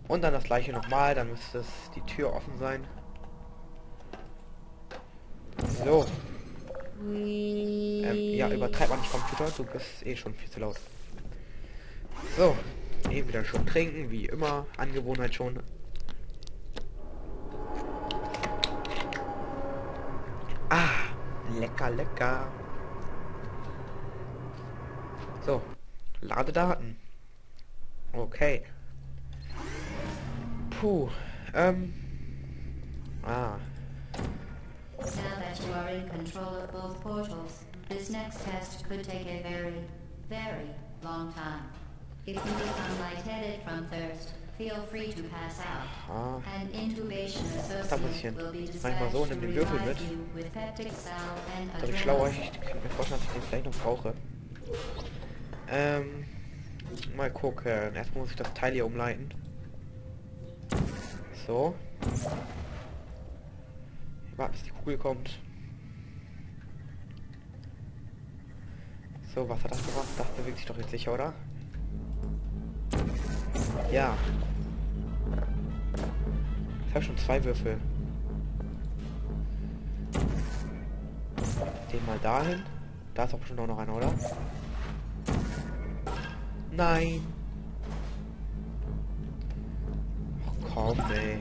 Und dann das gleiche nochmal, dann müsste es die Tür offen sein. So. Ja, übertreib mal nicht, Computer, du bist eh schon viel zu laut. So, eben wieder schon trinken, wie immer, Angewohnheit schon. Ah, lecker, lecker. So, Ladedaten. Okay. Puh, ah, Now that you are in control of both portals, this next test could take a very, very long time. If you become lightheaded from thirst, feel free to pass out. ah. An intubation Was da passieren? associate will be Mach ich mal so, dispatched to nimm den Würfel mit. revive you with peptic salve and Dass ich schlauer, adrenaline. ich kann mir vorstellen, dass ich den vielleicht noch brauche. Mal gucken. Erstmal muss ich das Teil hier umleiten. So. Warten, bis die Kugel kommt. So, was hat das gemacht? Das bewegt sich doch jetzt sicher, oder? Ja. Ich habe schon 2 Würfel. Den mal dahin. Da ist doch bestimmt auch noch einer, oder? Nein. Ach komm, ey.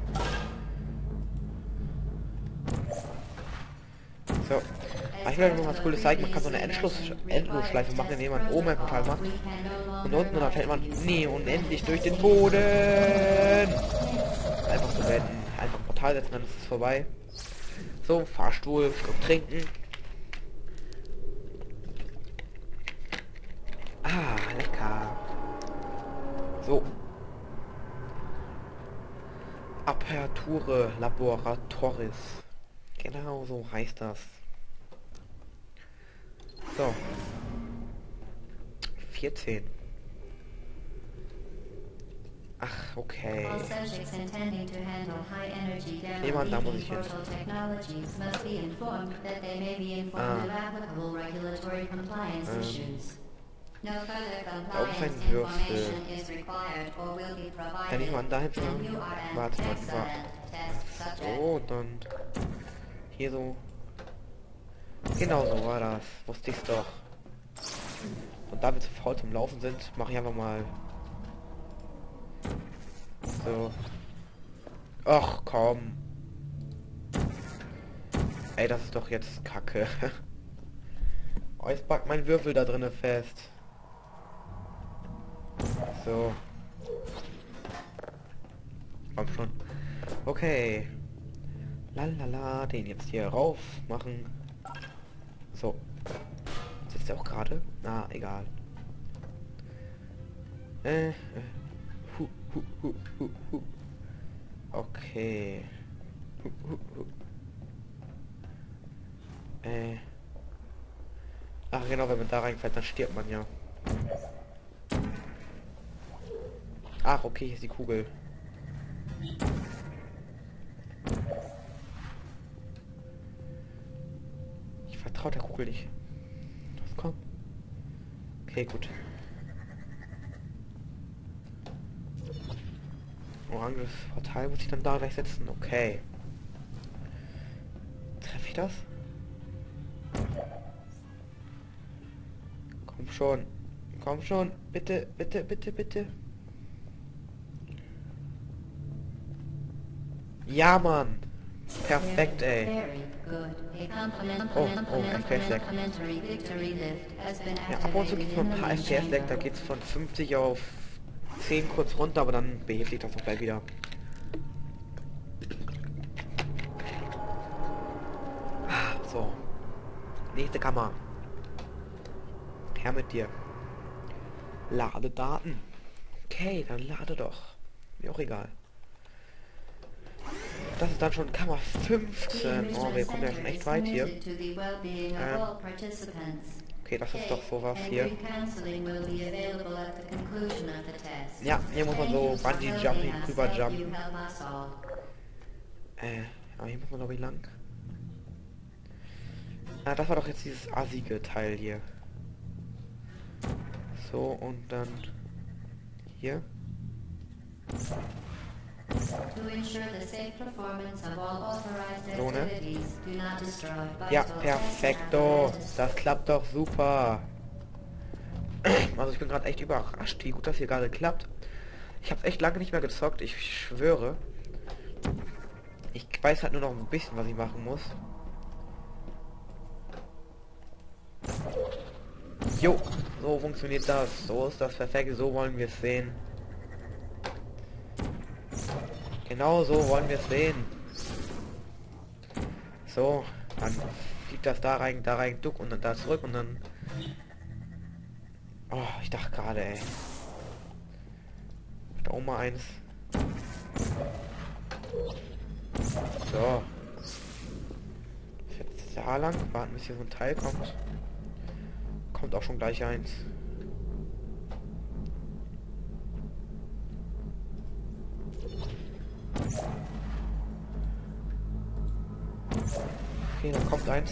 So. Ich will noch was Cooles zeigen. Man kann so eine Endlosschleife machen, indem man oben ein Portal macht. Und unten dann fällt man nie unendlich durch den Boden. Einfach so wenden. Einfach ein Portal setzen, dann ist es vorbei. So, Fahrstuhl, Schluck trinken. Ah, lecker. So. Aperture Laboratoris. Genau so heißt das. So. 14. Ach, okay. All subjects intending to handle high-energy Jemand, da gamma muss ich hin. portal technologies must be informed that they may be informed of applicable regulatory compliance issues. No further compliance information is required or will be provided. Kann ich mal dahin And fahren? you are an Warte mal, excellent test subject. so, dann hier so. Genau so war das. Wusste ich's doch. Und da wir zu faul zum Laufen sind, mache ich einfach mal so. Ach komm. Ey, das ist doch jetzt Kacke. Oh, jetzt packt mein Würfel da drinne fest. So. Komm schon. Okay. Lalala, den jetzt hier rauf machen. So. Sitzt er auch gerade? Na, egal. Hu, hu, hu, hu, hu. Okay. Hu, hu, hu. Ach genau, wenn man da reinfällt, dann stirbt man ja. Ach, okay, hier ist die Kugel. Ich vertraue der Kugel nicht. Das kommt. Okay, gut. Oranges Portal muss ich dann da gleich setzen. Okay. Treffe ich das? Komm schon. Komm schon. Bitte, bitte, bitte, bitte. Ja, Mann. Perfekt, ey. Oh, FPS-Lag. Ja, ab und zu gibt es mal ein paar FPS-Lag, da geht es von 50 auf 10 kurz runter, aber dann behebt sich das auch gleich wieder. So. Nächste Kammer. Her mit dir. Lade Daten. Okay, dann lade doch. Mir auch egal. Das ist dann schon Kammer 15. Oh, wir kommen ja schon echt weit hier. Okay, das ist doch sowas hier. Ja, hier muss man so Bungee Jumping rüber jumpen. Aber hier muss man glaube ich lang. Ah, das war doch jetzt dieses assige Teil hier. So, und dann hier. To ensure the safe performance of all authorized So, ne? activities, do not destroy Ja, vital perfekto. test Das klappt doch super. Also ich bin gerade echt überrascht, wie gut das hier gerade klappt. Ich habe echt lange nicht mehr gezockt, ich schwöre. Ich weiß halt nur noch ein bisschen, was ich machen muss. Jo, so funktioniert das. So ist das perfekt, so wollen wir es sehen. Genau so wollen wir es sehen. So, dann fliegt das da rein, duck und dann da zurück und dann... Oh, ich dachte gerade, ey. Da oben mal eins. So. Jetzt da lang, warten bis hier so ein Teil kommt. Kommt auch schon gleich eins. Okay, dann kommt eins.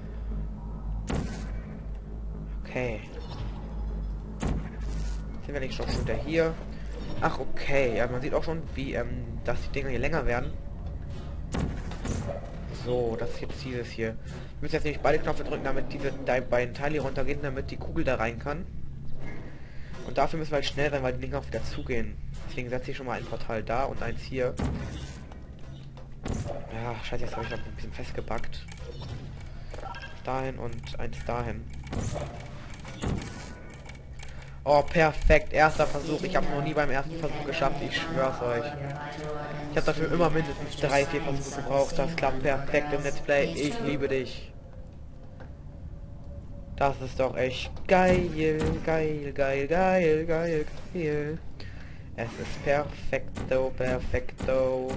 Okay. Sind wir nicht schon wieder hier? Ach, okay. Ja, man sieht auch schon, wie, dass die Dinger hier länger werden. So, das ist jetzt dieses hier. Wir müssen jetzt nämlich beide Knöpfe drücken, damit diese beiden Teile hier runtergehen, damit die Kugel da rein kann. Und dafür müssen wir halt schnell sein, weil die Dinger auch wieder zugehen. Deswegen setze ich schon mal ein Portal da und eins hier. Ja, scheiße, jetzt habe ich noch ein bisschen festgebackt. Dahin und eins dahin. Oh, perfekt. Erster Versuch. Ich habe noch nie beim ersten Versuch geschafft. Ich schwör's euch. Ich habe dafür immer mindestens 3, 4 Versuche gebraucht. Das klappt perfekt im Let's Play. Ich liebe dich. Das ist doch echt geil, geil, geil, geil, geil, geil. Es ist perfekto, perfekto.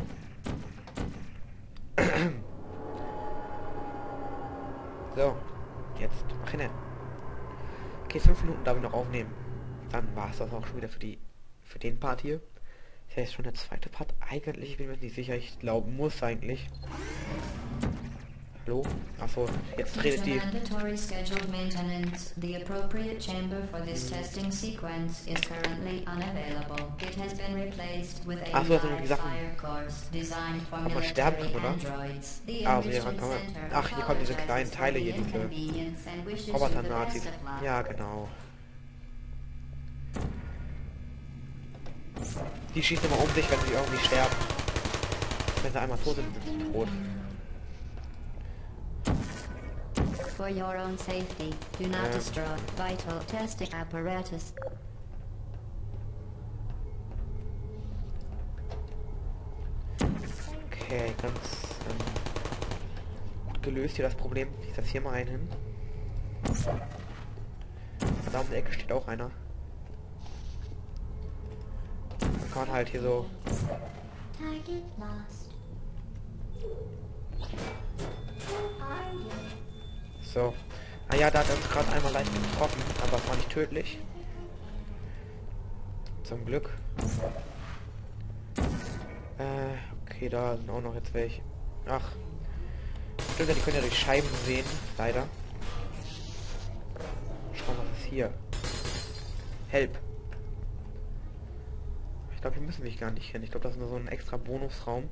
So, jetzt mach hin. Okay, 5 Minuten darf ich noch aufnehmen. Dann war es das auch schon wieder für den Part hier. Das ist ja jetzt schon der zweite Part. Eigentlich, ich bin mir nicht sicher, ich glaube, muss eigentlich. Hallo? Achso, jetzt redet die. Mandatory scheduled maintenance. The appropriate chamber for this testing sequence is currently unavailable. It has been replaced with a Ach so, das sind live die Sachen. fire course designed for Kann man sterben, military oder? androids. The Also hier enrichment kann man. center Ach, hier kommen diese kleinen apologizes Teile for hier, the diese inconvenience and wishes you the Roboter-Nazis. best of luck. Ja, genau. Die schießen immer um sich, wenn sie irgendwie sterben. Wenn sie einmal tot sind, sind sie tot. For your own safety, do not destroy vital testing apparatus. Okay, ganz gut gelöst hier das Problem. Ich setze hier mal einen hin. Da um die Ecke steht auch einer. Man kann halt hier so. Target lost. So. Ah ja, da hat er uns gerade einmal leicht getroffen, aber es war nicht tödlich. Zum Glück. Okay, da sind auch noch jetzt welche. Ach. Stimmt ja, die können ja durch Scheiben sehen, leider. Schauen, was ist hier. Help. Ich glaube, hier müssen wir gar nicht hin. Ich glaube, das ist nur so ein extra Bonusraum.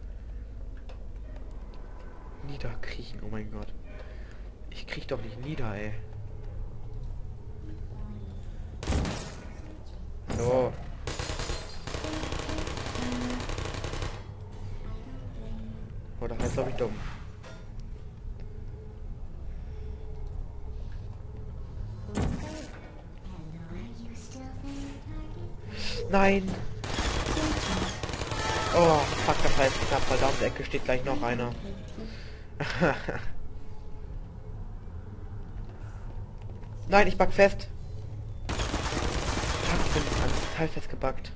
Niederkriechen, oh mein Gott. Ich krieg doch nicht nieder, ey. So. Oh, das heißt, glaube ich, dumm. Nein! Oh, fuck, das heißt knapp, weil da um die Ecke steht gleich noch einer. Nein, ich back fest. Fuck, ich bin an das Teil festgebackt.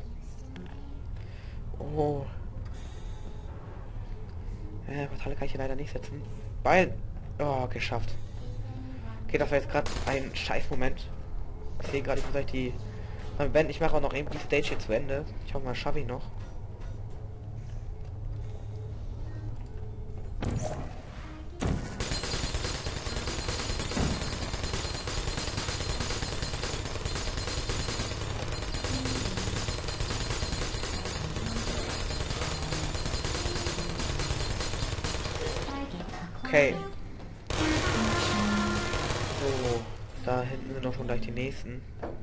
Oh. Portale kann ich hier leider nicht setzen. Weil... Oh, geschafft. Okay, das war jetzt gerade ein scheiß Moment. Ich sehe gerade, ich muss gleich die... Wenn ich mache auch noch eben die Stage hier zu Ende. Ich hoffe mal, schaffe ich noch. Okay. So, da hinten sind auch schon gleich die nächsten.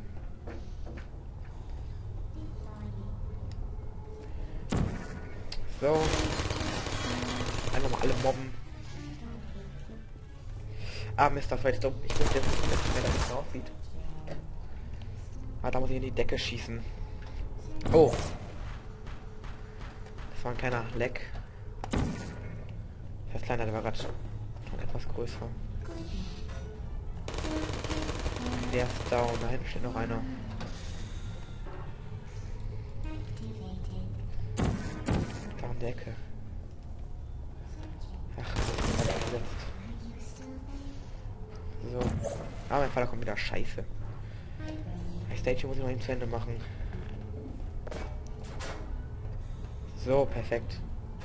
So. Einfach mal alle mobben. Ah, Mist, das war jetzt dumm. Ich wusste jetzt nicht, wie schnell das aussieht. Ah, da muss ich in die Decke schießen. Oh. Das war ein kleiner Leck. Das kleiner, der war gerade schon etwas größer. Der ist down. Da hinten steht noch einer. Da an der Ecke. Ach, das ist gerade gesetzt. So. Ah, mein Vater kommt wieder. Scheiße. Die Stage muss ich noch eben zu Ende machen. So, perfekt.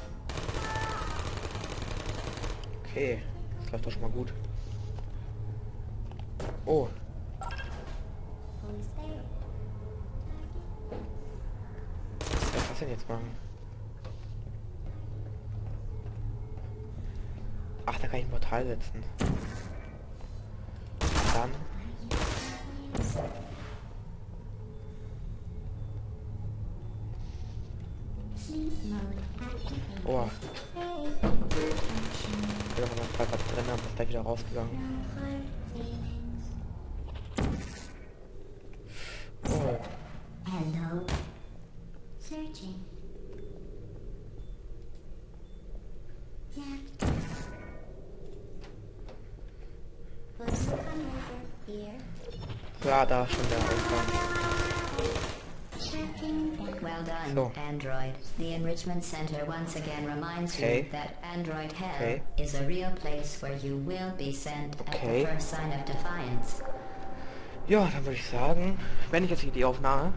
Okay. Das läuft doch schon mal gut. Oh. Was soll ich denn jetzt machen? Ach, da kann ich ein Portal setzen. Dann. Oh. Ich will noch mal was drin, aber ist gleich wieder rausgegangen. Oh. Hello. Searching. Yeah. Will you come over here? Ja, da schon der Ausgang. Well done, So. Android. The Enrichment Center once again reminds Okay. you that Android Hell Okay. is a real place where you will be sent at Okay. the first sign of defiance. Ja, dann würde ich sagen, wenn ich jetzt hier die Aufnahme.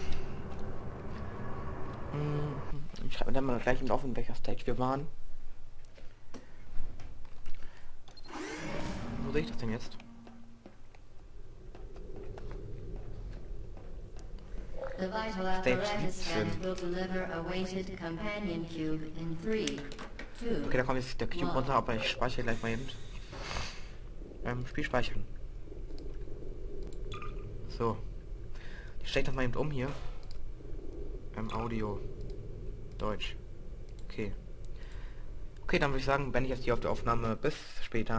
Ich schreibe mir dann mal gleich im Laufe, in welcher Stage wir waren. Wo sehe ich das denn jetzt? The vital apparatus scan will deliver a weighted companion cube in 3, 2. Okay, da kommt jetzt der Cube runter, aber ich speichere gleich mal eben. Spiel speichern. So. Ich stecke das mal eben um hier. Audio. Deutsch. Okay. Okay, dann würde ich sagen, wenn ich jetzt die auf der Aufnahme bis später.